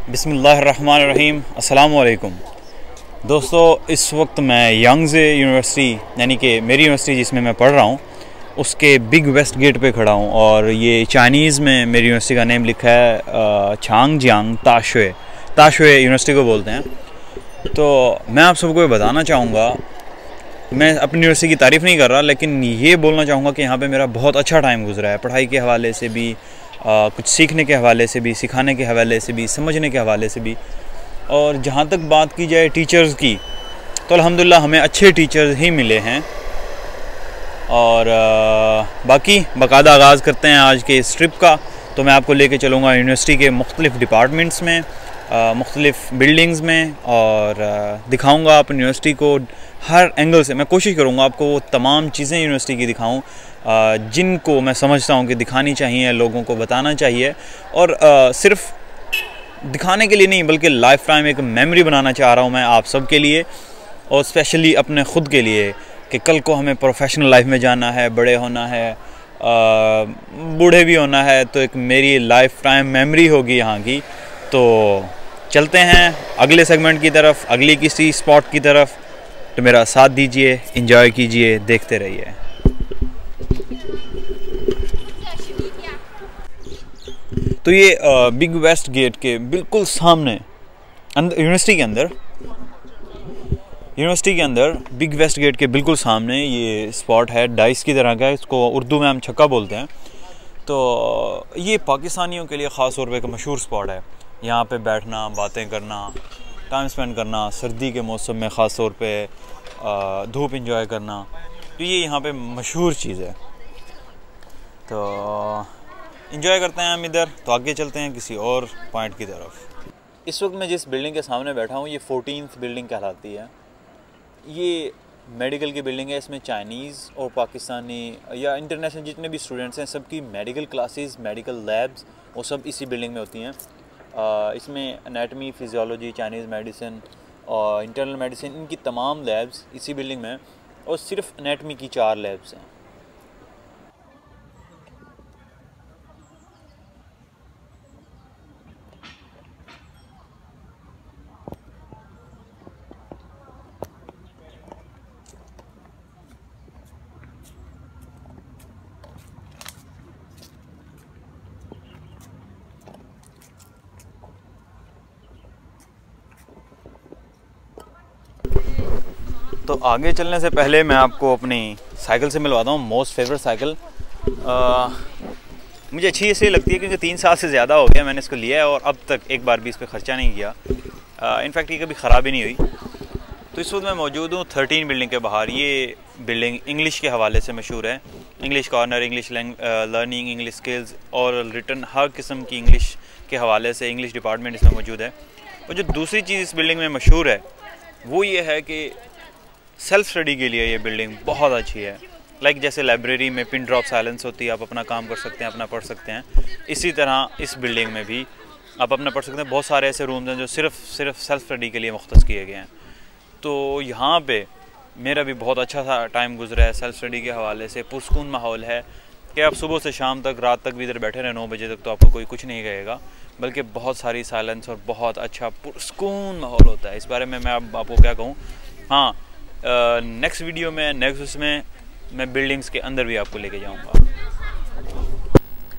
बिस्मिल्लाहिर्रहमानिर्रहीम, अस्सलाम वालेकुम दोस्तों। इस वक्त मैं यांगज़े यूनिवर्सिटी यानी कि मेरी यूनिवर्सिटी जिसमें मैं पढ़ रहा हूँ उसके बिग वेस्ट गेट पे खड़ा हूँ और ये चाइनीज़ में मेरी यूनिवर्सिटी का नेम लिखा है छांगजियांग ताशुए यूनिवर्सिटी को बोलते हैं। तो मैं आप सबको बताना चाहूँगा, मैं अपनी यूनिवर्सिटी की तारीफ़ नहीं कर रहा, लेकिन ये बोलना चाहूँगा कि यहाँ पे मेरा बहुत अच्छा टाइम गुजरा है, पढ़ाई के हवाले से भी, कुछ सीखने के हवाले से भी, सिखाने के हवाले से भी, समझने के हवाले से भी। और जहाँ तक बात की जाए टीचर्स की, तो अल्हम्दुलिल्लाह हमें अच्छे टीचर्स ही मिले हैं। और बाकी बाकायदा आगाज़ करते हैं आज के इस ट्रिप का। तो मैं आपको लेके चलूँगा यूनिवर्सिटी के मुख्तलिफ़ डिपार्टमेंट्स में, मुख्तलिफ़ बिल्डिंग्स में, और दिखाऊँगा अपनी यूनिवर्सिटी को हर एंगल से। मैं कोशिश करूँगा आपको वो तमाम चीज़ें यूनिवर्सिटी की दिखाऊँ जिनको मैं समझता हूँ कि दिखानी चाहिए, लोगों को बताना चाहिए। और सिर्फ़ दिखाने के लिए नहीं, बल्कि लाइफ टाइम एक मेमोरी बनाना चाह रहा हूँ मैं आप सब के लिए, और स्पेशली अपने ख़ुद के लिए कि कल को हमें प्रोफेशनल लाइफ में जाना है, बड़े होना है, बूढ़े भी होना है, तो एक मेरी लाइफ टाइम मेमोरी होगी यहाँ की। तो चलते हैं अगले सेगमेंट की तरफ, अगली किसी स्पॉट की तरफ। तो मेरा साथ दीजिए, एंजॉय कीजिए, देखते रहिए। तो ये बिग वेस्ट गेट के बिल्कुल सामने यूनिवर्सिटी के अंदर बिग वेस्ट गेट के बिल्कुल सामने ये स्पॉट है, डाइस की तरह का। इसको उर्दू में हम छक्का बोलते हैं। तो ये पाकिस्तानियों के लिए ख़ास तौर पे एक मशहूर स्पॉट है। यहाँ पे बैठना, बातें करना, टाइम स्पेंड करना, सर्दी के मौसम में ख़ास तौर पे धूप इंजॉय करना, तो ये यहाँ पे मशहूर चीज़ है। तो इंजॉय करते हैं हम इधर। तो आगे चलते हैं किसी और पॉइंट की तरफ। इस वक्त मैं जिस बिल्डिंग के सामने बैठा हूँ ये 14th बिल्डिंग कहलाती है। ये मेडिकल की बिल्डिंग है। इसमें चाइनीज़ और पाकिस्तानी या इंटरनेशनल जितने भी स्टूडेंट्स हैं सबकी मेडिकल क्लासेस, मेडिकल लैब्स, वो सब इसी बिल्डिंग में होती हैं। इसमें एनाटमी, फिजियोलॉजी, चाइनीज़ मेडिसिन और इंटरनल मेडिसिन, इनकी तमाम लैब्स इसी बिल्डिंग में हैं। और सिर्फ एनाटमी की 4 लैब्स हैं। तो आगे चलने से पहले मैं आपको अपनी साइकिल से मिलवाता हूँ, मोस्ट फेवरेट साइकिल। मुझे अच्छी इसलिए लगती है क्योंकि 3 साल से ज़्यादा हो गया मैंने इसको लिया है और अब तक एक बार भी इस पर ख़र्चा नहीं किया। इनफैक्ट ये कभी ख़राब ही नहीं हुई। तो इस वक्त मैं मौजूद हूँ 13 बिल्डिंग के बाहर। ये बिल्डिंग इंग्लिश के हवाले से मशहूर है। English corner, English learning, English skills और रिटन, हर किस्म की इंग्लिश के हवाले से इंग्लिश डिपार्टमेंट इसमें मौजूद है। और जो दूसरी चीज़ इस बिल्डिंग में मशहूर है वो ये है कि सेल्फ़ स्टडी के लिए ये बिल्डिंग बहुत अच्छी है। लाइक जैसे लाइब्रेरी में पिन ड्रॉप साइलेंस होती है, आप अपना काम कर सकते हैं, अपना पढ़ सकते हैं, इसी तरह इस बिल्डिंग में भी आप अपना पढ़ सकते हैं। बहुत सारे ऐसे रूम्स हैं जो सिर्फ सेल्फ़ स्टडी के लिए मुख्तस किए गए हैं। तो यहाँ पे मेरा भी बहुत अच्छा सा टाइम गुजरा है सेल्फ़ स्टडी के हवाले से। पुरसकून माहौल है कि आप सुबह से शाम तक, रात तक भी इधर बैठे रहे 9 बजे तक, तो आपको कोई कुछ नहीं कहेगा, बल्कि बहुत सारी साइलेंस और बहुत अच्छा पुरसकून माहौल होता है। इस बारे में मैं आपको क्या कहूँ। हाँ, नेक्स्ट वीडियो में, नेक्स्ट उसमें मैं बिल्डिंग्स के अंदर भी आपको लेके जाऊंगा।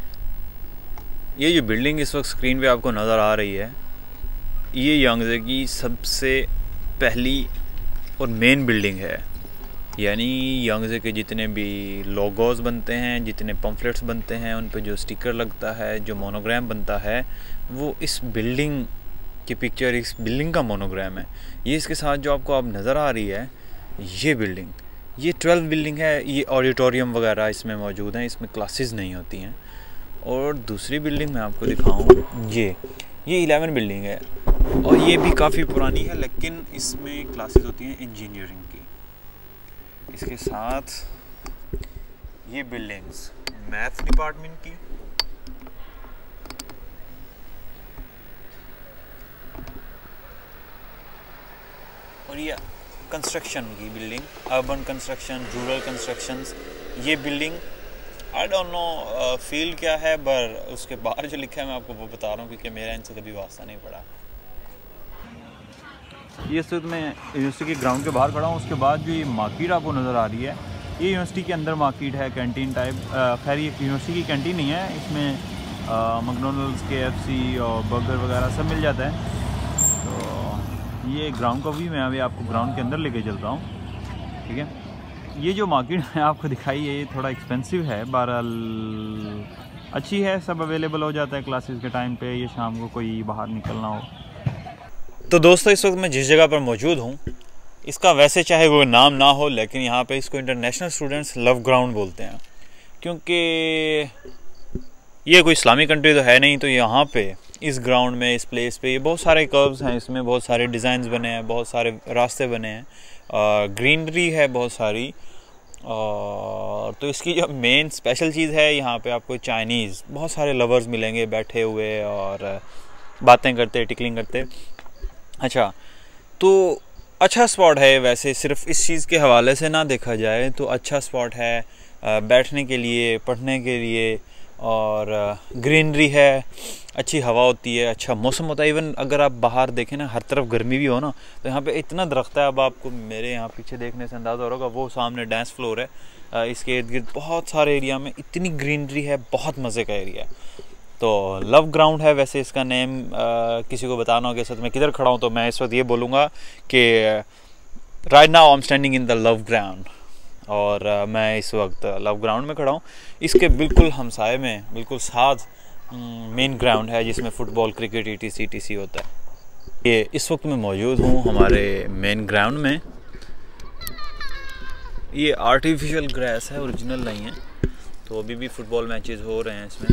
ये जो बिल्डिंग इस वक्त स्क्रीन पे आपको नज़र आ रही है, ये यांगज़े की सबसे पहली और मेन बिल्डिंग है। यानी यांगज़े के जितने भी लोगोज़ बनते हैं, जितने पम्फलेट्स बनते हैं, उन पे जो स्टिकर लगता है, जो मोनोग्राम बनता है, वो इस बिल्डिंग की पिक्चर, इस बिल्डिंग का मोनोग्राम है। ये इसके साथ जो आपको अब नज़र आ रही है ये बिल्डिंग, ये 12 बिल्डिंग है। ये ऑडिटोरियम वगैरह इसमें मौजूद हैं, इसमें क्लासेस नहीं होती हैं। और दूसरी बिल्डिंग मैं आपको दिखाऊं, ये 11 बिल्डिंग है और ये भी काफ़ी पुरानी है, लेकिन इसमें क्लासेस होती हैं इंजीनियरिंग की। इसके साथ ये बिल्डिंग्स मैथ डिपार्टमेंट की, और ये कंस्ट्रक्शन की building, urban construction, rural constructions. ये building I don't know field क्या है, पर उसके बाहर जो लिखा है मैं आपको वो बता रहा हूँ, क्योंकि मेरा इनसे कभी वास्ता नहीं पड़ा। ये इस वक्त मैं यूनिवर्सिटी के ग्राउंड के बाहर खड़ा हूँ। उसके बाद जो ये मार्केट आपको नज़र आ रही है, ये यूनिवर्सिटी के अंदर मार्केट है, कैंटीन टाइप। खैर ये यूनिवर्सिटी की कैंटीन नहीं है, इसमें मैकडॉनल्ड्स, KFC और बर्गर वगैरह सब मिल जाता है। तो ये ग्राउंड का भी मैं अभी आपको ग्राउंड के अंदर लेके चलता हूँ, ठीक है। ये जो मार्केट है आपको दिखाई है, ये थोड़ा एक्सपेंसिव है, बहरहाल अच्छी है, सब अवेलेबल हो जाता है क्लासेस के टाइम पे, ये शाम को कोई बाहर निकलना हो। तो दोस्तों इस वक्त मैं जिस जगह पर मौजूद हूँ, इसका वैसे चाहे वो नाम ना हो, लेकिन यहाँ पे इसको इंटरनेशनल स्टूडेंट्स लव ग्राउंड बोलते हैं, क्योंकि ये कोई इस्लामिक कंट्री तो है नहीं। तो यहाँ पे इस ग्राउंड में, इस प्लेस पे, ये बहुत सारे कर्व्स हैं, इसमें बहुत सारे डिज़ाइंस बने हैं, बहुत सारे रास्ते बने हैं, ग्रीनरी है बहुत सारी। और तो इसकी जो मेन स्पेशल चीज़ है, यहाँ पे आपको चाइनीज़ बहुत सारे लवर्स मिलेंगे बैठे हुए और बातें करते, टिकलिंग करते। अच्छा, तो अच्छा स्पॉट है वैसे, सिर्फ इस चीज़ के हवाले से ना देखा जाए तो अच्छा स्पॉट है बैठने के लिए, पढ़ने के लिए, और ग्रीनरी है, अच्छी हवा होती है, अच्छा मौसम होता है। इवन अगर आप बाहर देखें ना, हर तरफ गर्मी भी हो ना, तो यहाँ पे इतना दरख्त है। अब आपको मेरे यहाँ पीछे देखने से अंदाज़ा हो रहा होगा, वो सामने डांस फ्लोर है, इसके इर्द गिर्द बहुत सारे एरिया में इतनी ग्रीनरी है, बहुत मज़े का एरिया है। तो लव ग्राउंड है वैसे इसका नेम। किसी को बताना हो कि इस वक्त मैं किधर खड़ा हूँ, तो मैं इस वक्त ये बोलूँगा कि right now I am standing in the love ground, और मैं इस वक्त लव ग्राउंड में खड़ा हूँ। इसके बिल्कुल हमसाए में, बिल्कुल साथ मेन ग्राउंड है जिसमें फ़ुटबॉल, क्रिकेट, ETC होता है। ये इस वक्त मैं मौजूद हूँ हमारे मेन ग्राउंड में। ये आर्टिफिशियल ग्रास है, ओरिजिनल नहीं है। तो अभी भी फ़ुटबॉल मैचेस हो रहे हैं इसमें।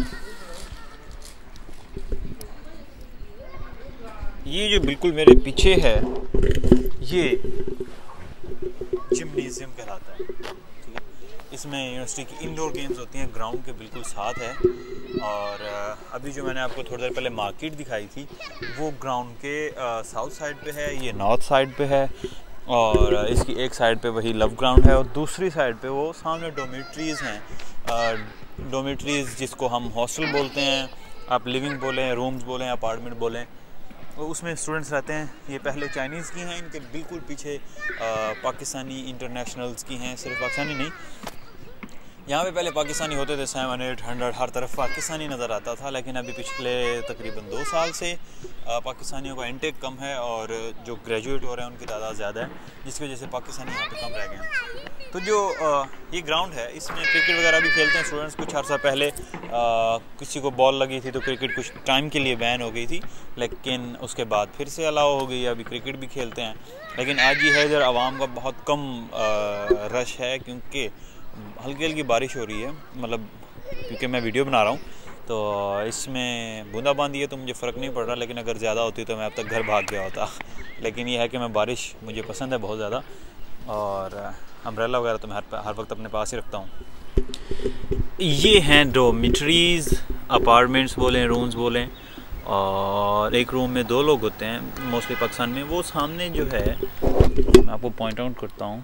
ये जो बिल्कुल मेरे पीछे है, ये जिम्नेजियम कहलाता है, ठीक है। इसमें यूनिवर्सिटी की इंडोर गेम्स होती हैं, ग्राउंड के बिल्कुल साथ है। और अभी जो मैंने आपको थोड़ी देर पहले मार्केट दिखाई थी, वो ग्राउंड के साउथ साइड पे है, ये नॉर्थ साइड पे है। और इसकी एक साइड पे वही लव ग्राउंड है, और दूसरी साइड पे वो सामने डोमेट्रीज़ हैं। डोमेट्रीज़ जिसको हम हॉस्टल बोलते हैं, आप लिविंग बोलें, रूम्स बोलें, अपार्टमेंट बोलें, तो उसमें स्टूडेंट्स रहते हैं। ये पहले चाइनीज़ की हैं, इनके बिल्कुल पीछे पाकिस्तानी इंटरनेशनल्स की हैं, सिर्फ पाकिस्तानी नहीं। यहाँ पे पहले पाकिस्तानी होते थे 700-800, हर तरफ पाकिस्तानी नज़र आता था, लेकिन अभी पिछले तकरीबन 2 साल से पाकिस्तानियों का इंटेक कम है और जो ग्रेजुएट हो रहे हैं उनकी तादाद ज़्यादा है, जिसकी वजह से पाकिस्तानी यहाँ पे कम रह गए हैं। तो जो ये ग्राउंड है, इसमें क्रिकेट वगैरह भी खेलते हैं स्टूडेंट्स। कुछ अर्सा पहले किसी को बॉल लगी थी तो क्रिकेट कुछ टाइम के लिए बैन हो गई थी, लेकिन उसके बाद फिर से अलाउ हो गई, अभी क्रिकेट भी खेलते हैं। लेकिन आज ये है इधर आवाम का बहुत कम रश है, क्योंकि हल्की हल्की बारिश हो रही है। मतलब क्योंकि मैं वीडियो बना रहा हूँ तो इसमें बूंदाबांदी है तो मुझे फ़र्क नहीं पड़ रहा, लेकिन अगर ज़्यादा होती तो मैं अब तक घर भाग गया होता। लेकिन ये है कि मैं बारिश मुझे पसंद है बहुत ज़्यादा, और अम्ब्रेला वगैरह तो मैं हर वक्त अपने पास ही रखता हूँ। ये हैं डोमिट्रीज़, अपार्टमेंट्स बोलें, रूम्स बोलें, और एक रूम में 2 लोग होते हैं मोस्टली पाकिस्तान में। वो सामने जो है मैं आपको पॉइंट आउट करता हूँ,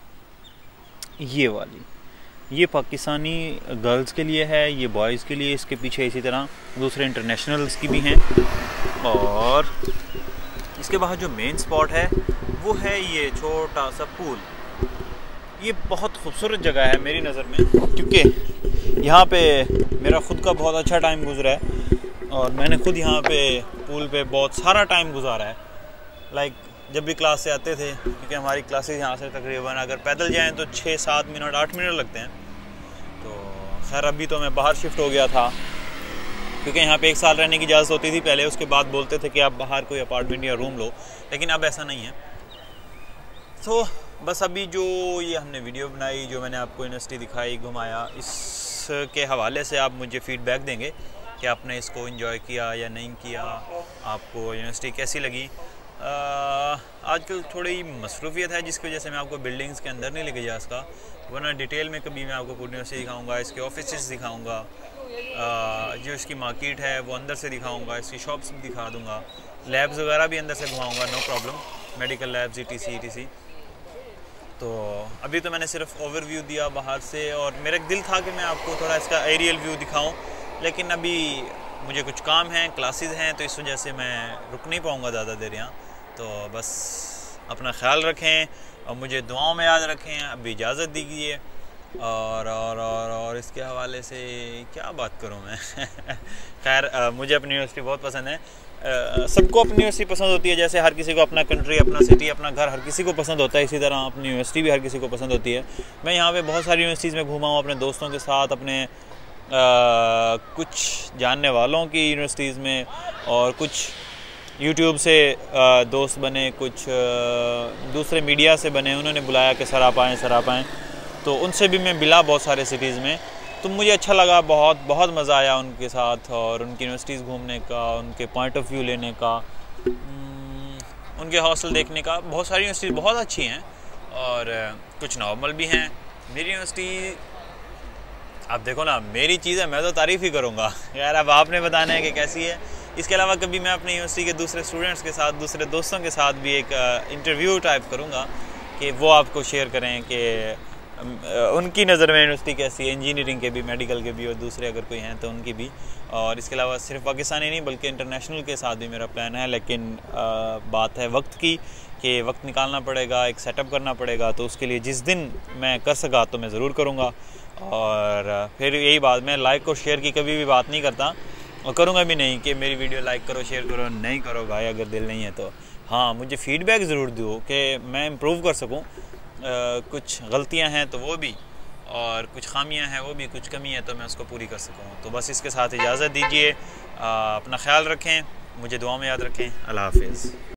ये वाली, ये पाकिस्तानी गर्ल्स के लिए है, ये बॉयज़ के लिए। इसके पीछे इसी तरह दूसरे इंटरनेशनल्स की भी हैं। और इसके बाहर जो मेन स्पॉट है वो है ये छोटा सा पूल। ये बहुत खूबसूरत जगह है मेरी नज़र में, क्योंकि यहाँ पे मेरा ख़ुद का बहुत अच्छा टाइम गुजरा है, और मैंने खुद यहाँ पे पूल पे बहुत सारा टाइम गुजारा है। जब भी क्लास से आते थे, क्योंकि हमारी क्लासेस यहाँ से तकरीबन अगर पैदल जाएं तो 6-7 मिनट 8 मिनट लगते हैं। तो खैर अभी तो मैं बाहर शिफ्ट हो गया था, क्योंकि यहाँ पे 1 साल रहने की इजाज़त होती थी पहले। उसके बाद बोलते थे कि आप बाहर कोई अपार्टमेंट या रूम लो, लेकिन अब ऐसा नहीं है। तो बस अभी जो ये हमने वीडियो बनाई, जो मैंने आपको यूनिवर्सिटी दिखाई, घुमाया, इसके हवाले से आप मुझे फ़ीडबैक देंगे कि आपने इसको एंजॉय किया या नहीं किया, आपको यूनिवर्सिटी कैसी लगी। आजकल थोड़ी मसरूफियत है, जिसकी वजह से मैं आपको बिल्डिंग्स के अंदर नहीं लेके जा सका, वरना डिटेल में कभी मैं आपको पूरी यूनिवर्सिटी दिखाऊंगा, इसके ऑफिसेस दिखाऊंगा, जो इसकी मार्केट है वो अंदर से दिखाऊंगा, इसकी शॉप्स भी दिखा दूंगा, लैब्स वगैरह भी अंदर से घुमाऊंगा, no problem, medical labs, ETC। तो अभी तो मैंने सिर्फ ओवरव्यू दिया बाहर से, और मेरा एक दिल था कि मैं आपको थोड़ा इसका एरियल व्यू दिखाऊं, लेकिन अभी मुझे कुछ काम हैं, क्लासेस हैं, तो इस वजह से मैं रुक नहीं पाऊँगा ज़्यादा देर यहाँ। तो बस अपना ख्याल रखें और मुझे दुआओं में याद रखें। अभी इजाज़त दीजिए। और इसके हवाले से क्या बात करूं मैं खैर मुझे अपनी यूनिवर्सिटी बहुत पसंद है। सबको अपनी यूनिवर्सिटी पसंद होती है, जैसे हर किसी को अपना कंट्री, अपना सिटी, अपना घर हर किसी को पसंद होता है, इसी तरह अपनी यूनिवर्सिटी भी हर किसी को पसंद होती है। मैं यहाँ पे बहुत सारी यूनिवर्सिटीज़ में घूमा हूँ अपने दोस्तों के साथ, अपने कुछ जानने वालों की यूनिवर्सिटीज़ में, और कुछ यूट्यूब से दोस्त बने, कुछ दूसरे मीडिया से बने, उन्होंने बुलाया कि सर आप आएँ, तो उनसे भी मैं मिला बहुत सारे सिटीज़ में। तो मुझे अच्छा लगा, बहुत मज़ा आया उनके साथ, और उनकी यूनिवर्सिटीज़ घूमने का, उनके पॉइंट ऑफ व्यू लेने का, उनके हॉस्टल देखने का। बहुत सारी यूनिवर्सिटीज़ बहुत अच्छी हैं और कुछ नॉर्मल भी हैं। मेरी यूनिवर्सिटी आप देखो ना, मेरी चीज़ है, मैं तो तारीफ़ ही करूँगा यार। अब आपने बताना है कि कैसी है। इसके अलावा कभी मैं अपनी यूनिवर्सिटी के दूसरे स्टूडेंट्स के साथ, दूसरे दोस्तों के साथ भी एक इंटरव्यू टाइप करूँगा कि वो आपको शेयर करें कि उनकी नज़र में यूनिवर्सिटी कैसी है, इंजीनियरिंग के भी, मेडिकल के भी, और दूसरे अगर कोई हैं तो उनकी भी। और इसके अलावा सिर्फ पाकिस्तानी नहीं बल्कि इंटरनेशनल के साथ भी मेरा प्लान है, लेकिन बात है वक्त की, कि वक्त निकालना पड़ेगा, एक सेटअप करना पड़ेगा। तो उसके लिए जिस दिन मैं कर सका तो मैं ज़रूर करूँगा। और फिर यही बात, मैं लाइक और शेयर की कभी भी बात नहीं करता, और करूँगा भी नहीं कि मेरी वीडियो लाइक करो, शेयर करो, नहीं करो भाई, अगर दिल नहीं है तो। हाँ, मुझे फ़ीडबैक ज़रूर दो कि मैं इम्प्रूव कर सकूँ। कुछ गलतियां हैं तो वो भी, और कुछ खामियां हैं वो भी, कुछ कमी है तो मैं उसको पूरी कर सकूँ। तो बस इसके साथ इजाज़त दीजिए। अपना ख्याल रखें, मुझे दुआ में याद रखें। अल्लाह हाफ़िज़।